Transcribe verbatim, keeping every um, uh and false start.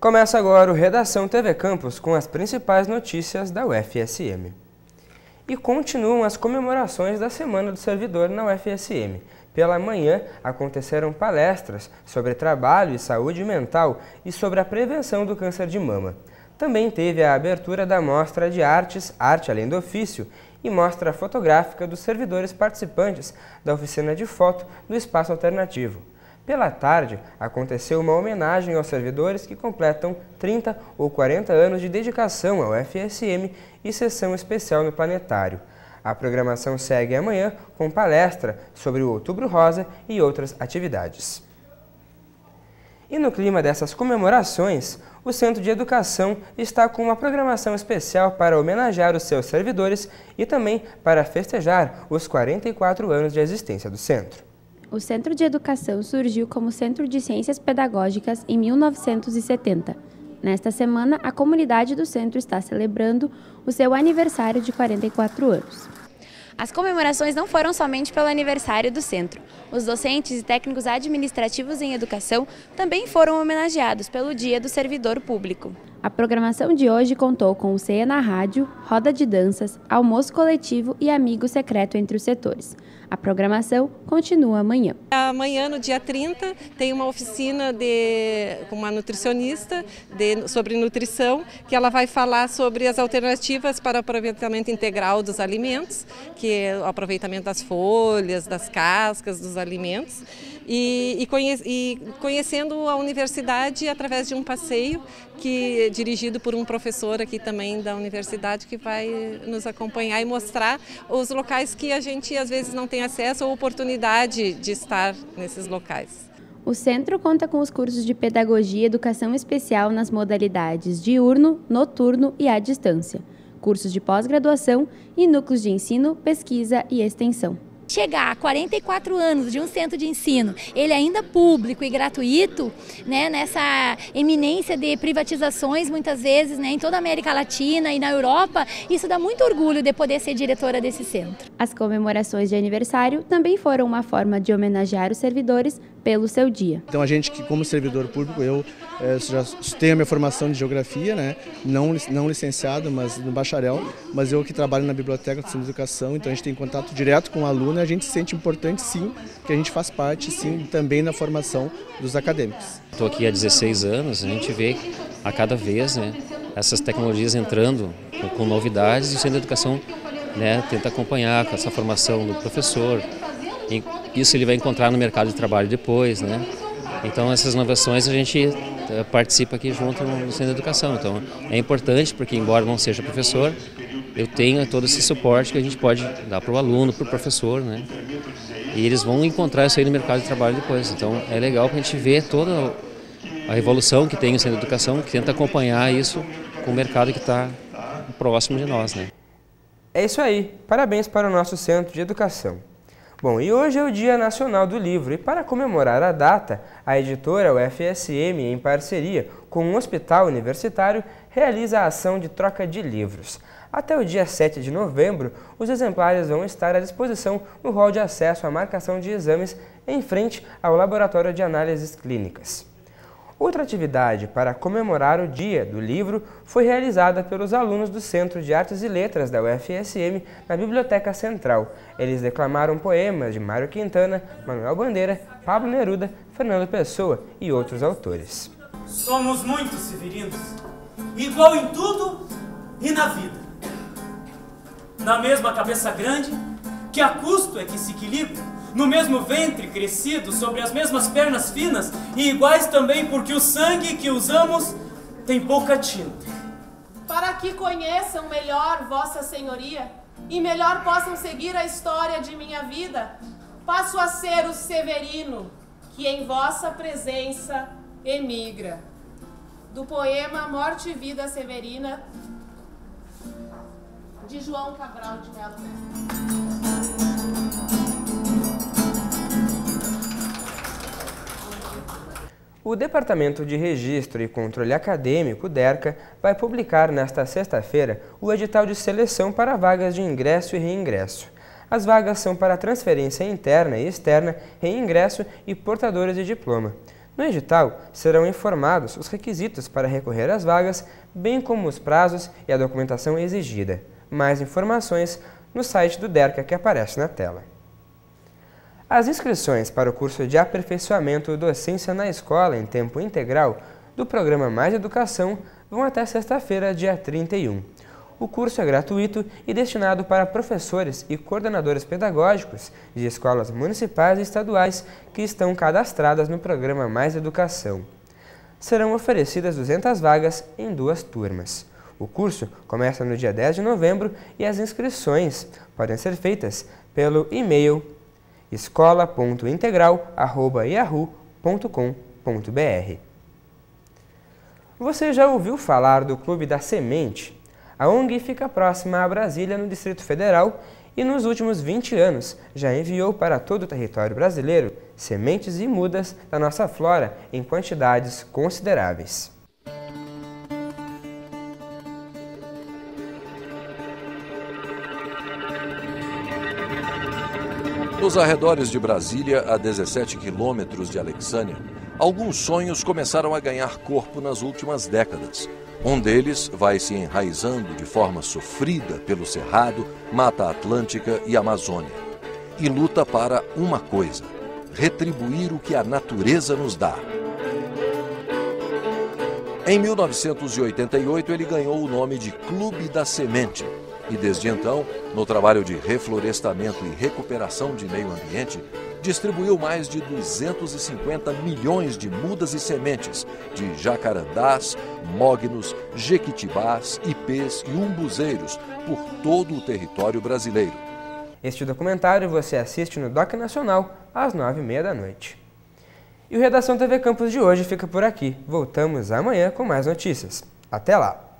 Começa agora o Redação T V Campus com as principais notícias da U F S M. E continuam as comemorações da Semana do Servidor na U F S M. Pela manhã, aconteceram palestras sobre trabalho e saúde mental e sobre a prevenção do câncer de mama. Também teve a abertura da Mostra de Artes, Arte Além do Ofício, e mostra fotográfica dos servidores participantes da oficina de foto do Espaço Alternativo. Pela tarde, aconteceu uma homenagem aos servidores que completam trinta ou quarenta anos de dedicação ao U F S M e sessão especial no planetário. A programação segue amanhã com palestra sobre o Outubro Rosa e outras atividades. E no clima dessas comemorações, o Centro de Educação está com uma programação especial para homenagear os seus servidores e também para festejar os quarenta e quatro anos de existência do centro. O Centro de Educação surgiu como Centro de Ciências Pedagógicas em mil novecentos e setenta. Nesta semana, a comunidade do centro está celebrando o seu aniversário de quarenta e quatro anos. As comemorações não foram somente pelo aniversário do centro. Os docentes e técnicos administrativos em educação também foram homenageados pelo Dia do Servidor Público. A programação de hoje contou com o C E na Rádio, roda de danças, almoço coletivo e amigo secreto entre os setores. A programação continua amanhã. Amanhã, no dia trinta, tem uma oficina de, com uma nutricionista de, sobre nutrição, que ela vai falar sobre as alternativas para o aproveitamento integral dos alimentos, que é o aproveitamento das folhas, das cascas dos alimentos, e, e, conhe, e conhecendo a universidade através de um passeio que, dirigido por um professor aqui também da universidade, que vai nos acompanhar e mostrar os locais que a gente às vezes não tem acesso ou oportunidade de estar nesses locais. O centro conta com os cursos de Pedagogia e Educação Especial nas modalidades diurno, noturno e à distância, cursos de pós-graduação e núcleos de ensino, pesquisa e extensão. Chegar a quarenta e quatro anos de um centro de ensino, ele ainda público e gratuito, né, nessa eminência de privatizações muitas vezes, né, em toda a América Latina e na Europa, isso dá muito orgulho de poder ser diretora desse centro. As comemorações de aniversário também foram uma forma de homenagear os servidores pelo seu dia. Então a gente que como servidor público, eu é, já tenho a minha formação de geografia, né, não, não licenciado, mas no bacharel, mas eu que trabalho na biblioteca do Centro de Educação, então a gente tem contato direto com o aluno e a gente se sente importante sim, que a gente faz parte sim também na formação dos acadêmicos. Estou aqui há dezesseis anos, a gente vê a cada vez, né, essas tecnologias entrando com, com novidades e o Centro de Educação, né, tenta acompanhar com essa formação do professor. E isso ele vai encontrar no mercado de trabalho depois, né? Então essas inovações a gente uh, participa aqui junto no Centro de Educação. Então é importante porque, embora não seja professor, eu tenho todo esse suporte que a gente pode dar para o aluno, para o professor, né? E eles vão encontrar isso aí no mercado de trabalho depois. Então é legal para a gente ver toda a evolução que tem o Centro de Educação, que tenta acompanhar isso com o mercado que está próximo de nós, né? É isso aí. Parabéns para o nosso Centro de Educação. Bom, e hoje é o Dia Nacional do Livro e para comemorar a data, a editora U F S M, em parceria com um hospital universitário, realiza a ação de troca de livros. Até o dia sete de novembro, os exemplares vão estar à disposição no hall de acesso à marcação de exames em frente ao Laboratório de Análises Clínicas. Outra atividade para comemorar o Dia do Livro foi realizada pelos alunos do Centro de Artes e Letras da U F S M na Biblioteca Central. Eles declamaram poemas de Mário Quintana, Manuel Bandeira, Pablo Neruda, Fernando Pessoa e outros autores. Somos muito severinos, igual em tudo e na vida. Na mesma cabeça grande, que a custo é que se equilibra, no mesmo ventre crescido, sobre as mesmas pernas finas e iguais também porque o sangue que usamos tem pouca tinta. Para que conheçam melhor Vossa Senhoria e melhor possam seguir a história de minha vida, passo a ser o Severino, que em vossa presença emigra. Do poema Morte e Vida Severina, de João Cabral de Melo. O Departamento de Registro e Controle Acadêmico, DERCA, vai publicar nesta sexta-feira o edital de seleção para vagas de ingresso e reingresso. As vagas são para transferência interna e externa, reingresso e portadores de diploma. No edital, serão informados os requisitos para recorrer às vagas, bem como os prazos e a documentação exigida. Mais informações no site do DERCA que aparece na tela. As inscrições para o curso de aperfeiçoamento Docência na Escola em Tempo Integral do programa Mais Educação vão até sexta-feira, dia trinta e um. O curso é gratuito e destinado para professores e coordenadores pedagógicos de escolas municipais e estaduais que estão cadastradas no programa Mais Educação. Serão oferecidas duzentas vagas em duas turmas. O curso começa no dia dez de novembro e as inscrições podem ser feitas pelo e-mail escola ponto integral arroba yahoo ponto com ponto br. Você já ouviu falar do Clube da Semente? A O N G fica próxima a Brasília, no Distrito Federal, e nos últimos vinte anos já enviou para todo o território brasileiro sementes e mudas da nossa flora em quantidades consideráveis. Nos arredores de Brasília, a dezessete quilômetros de Alexânia, alguns sonhos começaram a ganhar corpo nas últimas décadas. Um deles vai se enraizando de forma sofrida pelo Cerrado, Mata Atlântica e Amazônia. E luta para uma coisa: retribuir o que a natureza nos dá. Em mil novecentos e oitenta e oito, ele ganhou o nome de Clube da Semente. E desde então, no trabalho de reflorestamento e recuperação de meio ambiente, distribuiu mais de duzentos e cinquenta milhões de mudas e sementes de jacarandás, mognos, jequitibás, ipês e umbuzeiros por todo o território brasileiro. Este documentário você assiste no Doc Nacional às nove e meia da noite. E o Redação T V Campus de hoje fica por aqui. Voltamos amanhã com mais notícias. Até lá!